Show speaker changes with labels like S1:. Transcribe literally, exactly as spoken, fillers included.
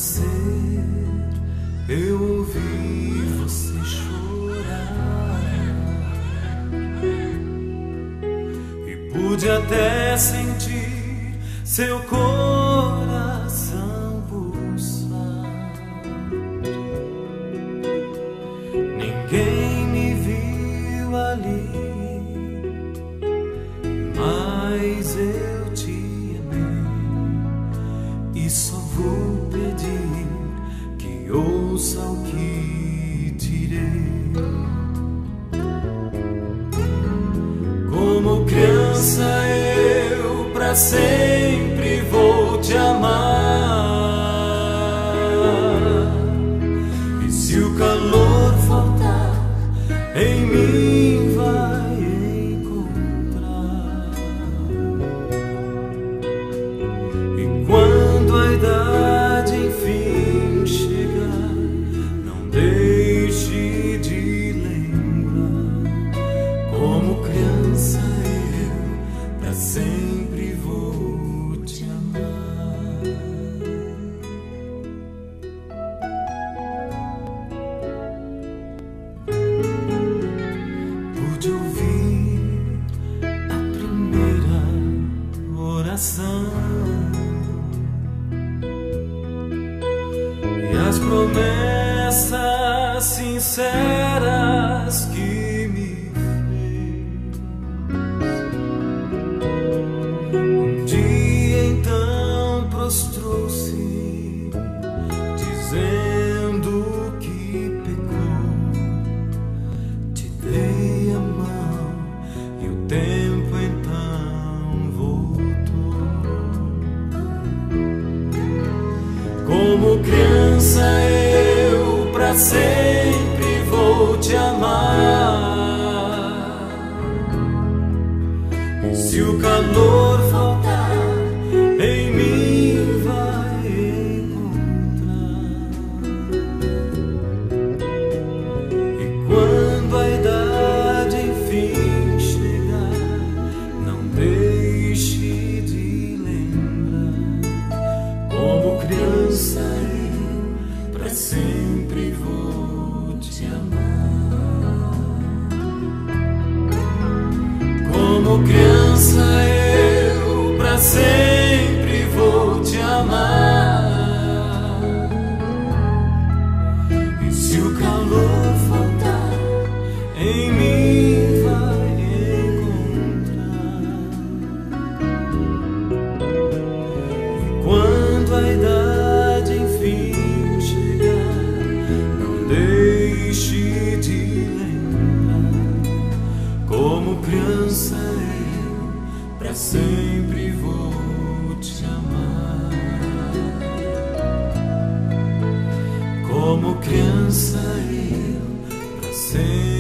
S1: nascer, eu ouvi você chorar e pude até sentir seu coração pulsar. Ninguém me viu ali, mas eu te amei e só vou pedir que ouça o que direi. Como criança eu pra sempre vou te amar, e se o calor faltar em mim vai encontrar. E quando a idade enfim chegar, não deixe de lembrar. Como criança eu pra sempre vou te amar. Pude ouvir a primeira oração e as promessas sinceras que me fez. Um dia então prostrou-se, dizendo que pecou. Te dei a mão e o tempo então voltou. Como criança eu pra sempre vou te amar, e se o calor faltar em mim vai encontrar. E quando a idade enfim chegar, não deixe de lembrar. Como criança eu pra sempre vou te amar. Como criança eu pra sempre vou te amar, e se o calor faltar em mim vai encontrar. E quando a idade enfim chegar, não deixe de lembrar. Como criança eu pra sempre vou te amar. Como criança eu pra sempre